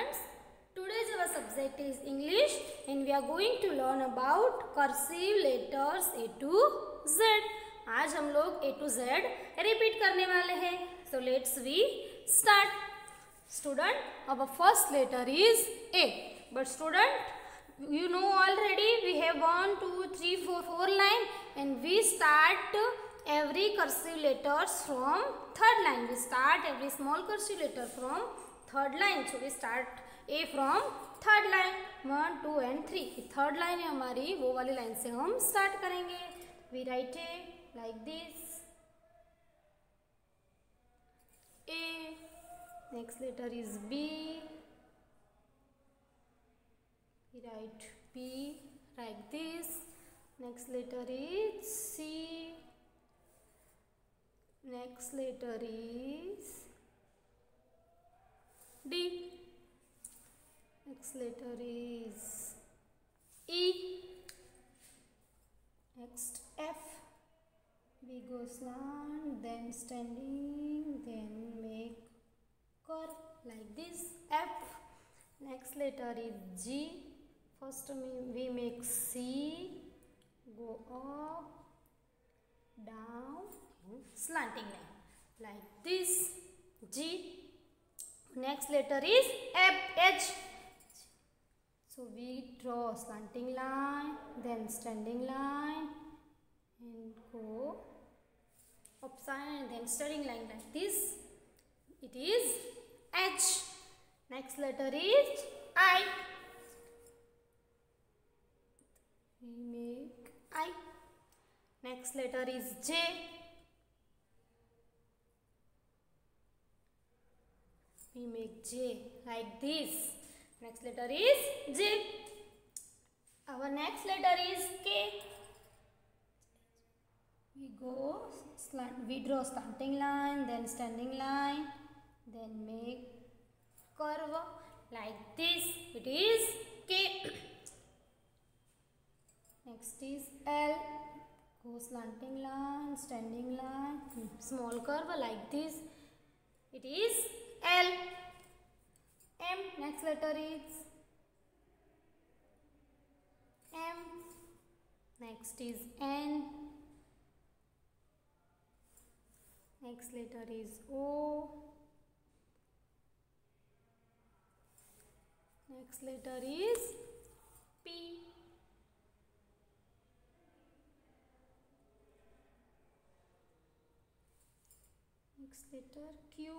students, today's our subject is English and we are going to learn about cursive letters A to Z. आज हम लोग A to Z repeat करने वाले हैं. So let's we start. Student, our first letter is A. But student, you know already we have 1, 2, 3, 4 line and we start every cursive letters from third line. We start every small cursive letter from third line. So we start A from third line 1, 2 and 3. Third line है हमारी, वो वाली line से हम start करेंगे. We write A like this. A. Next letter is B. We write B like this. Next letter is C. Next letter is D. Next letter is E. Next F. We go slant, then standing, then make curve like this. F. Next letter is G. First we make C, go up, down, and slanting line like this. G. Next letter is H. So we draw slanting line, then standing line, and go upside and then standing line like this. It is H. Next letter is I. We make I. Next letter is J. We make J like this. Next letter is J. Our next letter is K. We draw slanting line, then standing line, then make curve like this. It is K. Next is L. Go slanting line, standing line, small curve like this. It is L. M. Next letter is M. Next is N. Next letter is O. Next letter is P. Next letter Q.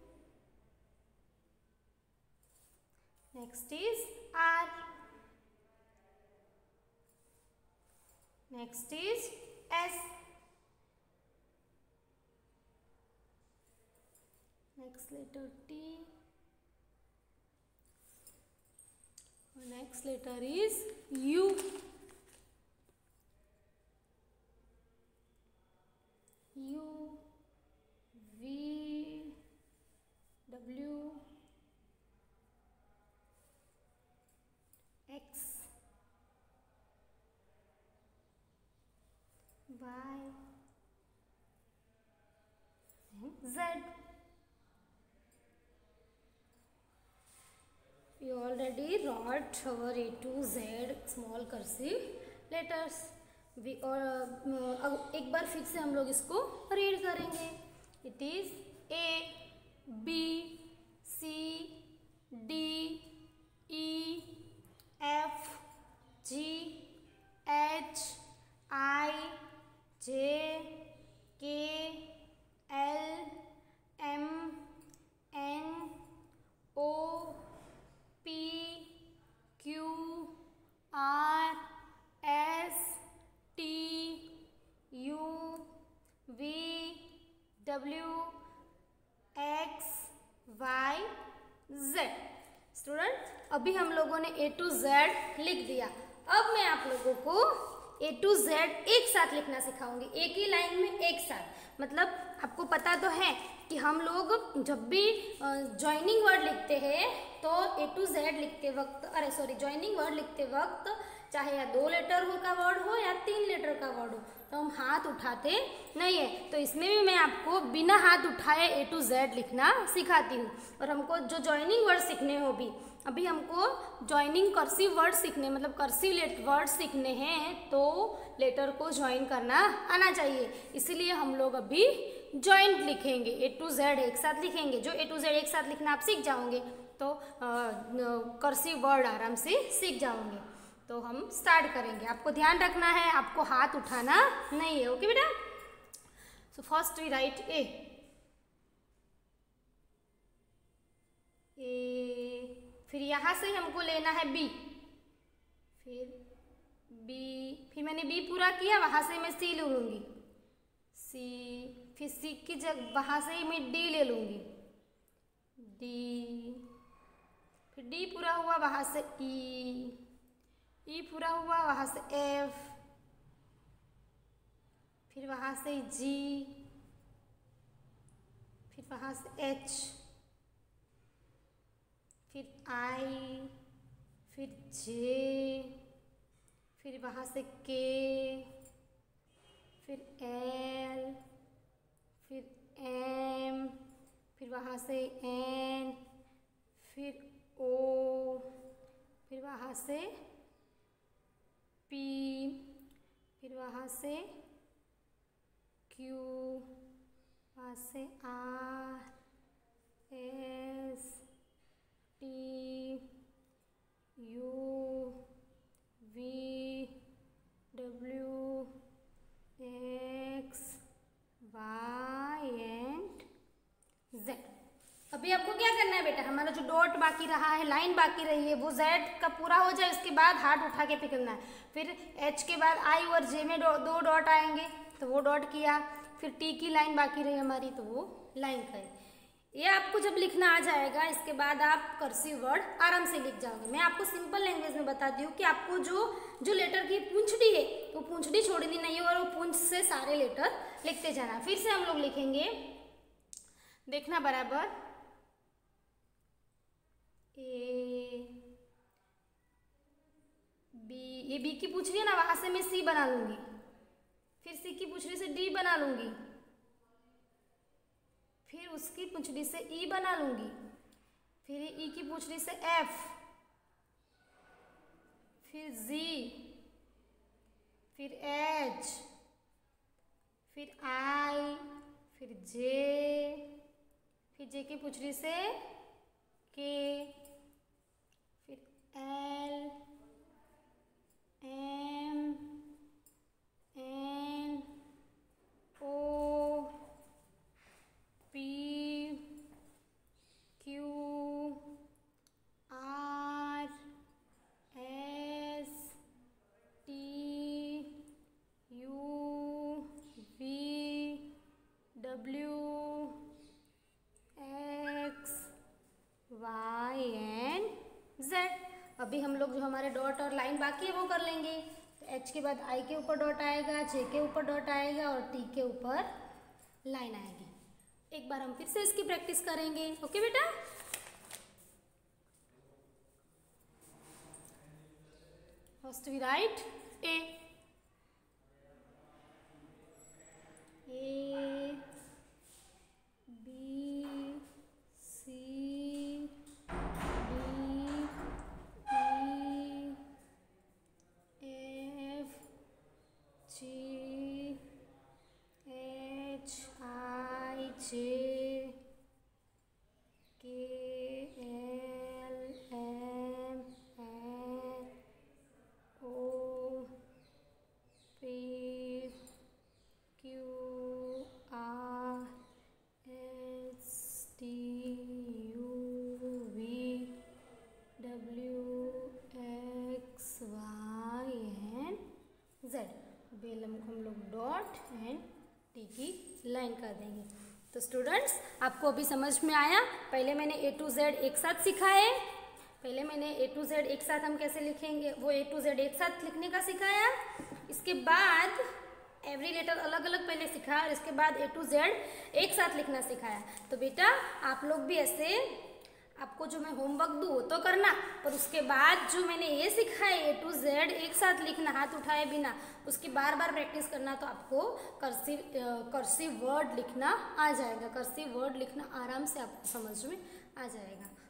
Next is R. Next is S. Next letter T. Next letter is U. U, V, W, X, Y, and Z. We already wrote our A to Z small cursive letters. एक बार फिर से हम लोग इसको read करेंगे. It is A, B, C, D, E, F, G, H, I, J, K, L, M, N, O, P, Q, R, S, T, U, V, W, X, Y, Z. Student, अभी हम लोगों ने A to Z लिख दिया. अब मैं आप लोगों को A to Z एक साथ लिखना सिखाऊंगी, एक ही लाइन में एक साथ. मतलब आपको पता तो है कि हम लोग जब भी जॉइनिंग वर्ड लिखते हैं तो A to Z लिखते वक्त, जॉइनिंग वर्ड लिखते वक्त चाहे या 2 लेटर का वर्ड हो या 3 लेटर का वर्ड हो तो हम हाथ उठाते नहीं है. तो इसमें भी मैं आपको बिना हाथ उठाए A to Z लिखना सिखाती हूँ. और हमको जो जॉइनिंग वर्ड सीखने हो भी अभी हमको ज्वाइनिंग कर्सिव वर्ड सीखने मतलब कर्सिव वर्ड सीखने हैं, तो लेटर को ज्वाइन करना आना चाहिए। इसीलिए हम लोग अभी ज्वाइंट लिखेंगे, A to Z एक साथ लिखेंगे। जो A to Z एक साथ लिखना आप सीख जाओगे तो कर्सिव वर्ड आराम से सीख जाओगे। तो हम स्टार्ट करेंगे। आपको ध्यान रखना है, आपको हाथ उठाना नहीं है। ओके बेटा। So first we write A, फिर यहाँ से हमको लेना है बी, फिर बी, फिर मैंने बी पूरा किया, वहाँ से मैं सी ले लूँगी, सी, फिर सी की जगह वहाँ से ही मैं डी ले लूँगी, डी, फिर डी पूरा हुआ वहाँ से ई पूरा हुआ वहाँ से एफ, फिर वहाँ से जी, फिर वहाँ से एच, फिर आई, फिर जे, फिर वहाँ से के, फिर एल, फिर एम, फिर वहाँ से एन, फिर ओ, फिर वहाँ से पी, फिर वहाँ से क्यू, वहाँ से R, S, T, U, V, W, X, Y and Z. अभी आपको क्या करना है बेटा, हमारा जो डॉट बाकी रहा है, लाइन बाकी रही है, वो जेड का पूरा हो जाए, उसके बाद हाथ उठा के पकड़ना है। फिर एच के बाद आई और जे में दो डॉट आएंगे, तो वो डॉट किया। फिर टी की लाइन बाकी रही हमारी, तो वो लाइन करें। ये आपको जब लिखना आ जाएगा, इसके बाद आप कर्सिव वर्ड आराम से लिख जाओगे। मैं आपको सिंपल लैंग्वेज में बताती हूँ कि आपको जो लेटर की पूंछड़ी है, वो पूंछड़ी छोड़नी नहीं है और वो पूंछ से सारे लेटर लिखते जाना। फिर से हम लोग लिखेंगे, देखना बराबर, ए बी, ये बी की पूंछड़ी है ना, वहां से मैं सी बना लूंगी, फिर सी की पूंछड़ी से डी बना लूंगी, फिर उसकी पूंछड़ी से ई बना लूंगी, फिर ई की पूंछड़ी से एफ, फिर जी, फिर एच, फिर आई, फिर जे की पूंछड़ी से के, फिर L, M, N, O, P, Q, R, S, T, U, V, W, X, Y and Z. अभी हम लोग जो हमारे डॉट और लाइन बाकी है वो कर लेंगे। एच के बाद आई के ऊपर डॉट आएगा, जे के ऊपर डॉट आएगा और टी के ऊपर लाइन आएगी। एक बार हम फिर से इसकी प्रैक्टिस करेंगे। ओके बेटा। First we write A, B, C, G, H, I, J, K, L, M, N, O, P, Q, R, S, T, U, V, W, X, Y and Z. हम लोग डॉट एंड टी की लाइन कर देंगे। तो students, आपको अभी समझ में आया? पहले मैंने A to Z एक साथ सिखाया, A to Z एक साथ हम कैसे लिखेंगे वो A to Z एक साथ लिखने का सिखाया। इसके बाद एवरी लेटर अलग अलग पहले सिखाया और इसके बाद A to Z एक साथ लिखना सिखाया। तो बेटा आप लोग भी ऐसे, आपको जो मैं होमवर्क दूँ वो तो करना, पर उसके बाद जो मैंने ये सिखाया A to Z एक साथ लिखना हाथ उठाए बिना, उसकी बार बार प्रैक्टिस करना, तो आपको कर्सिव वर्ड लिखना आ जाएगा। कर्सिव वर्ड लिखना आराम से आपको समझ में आ जाएगा।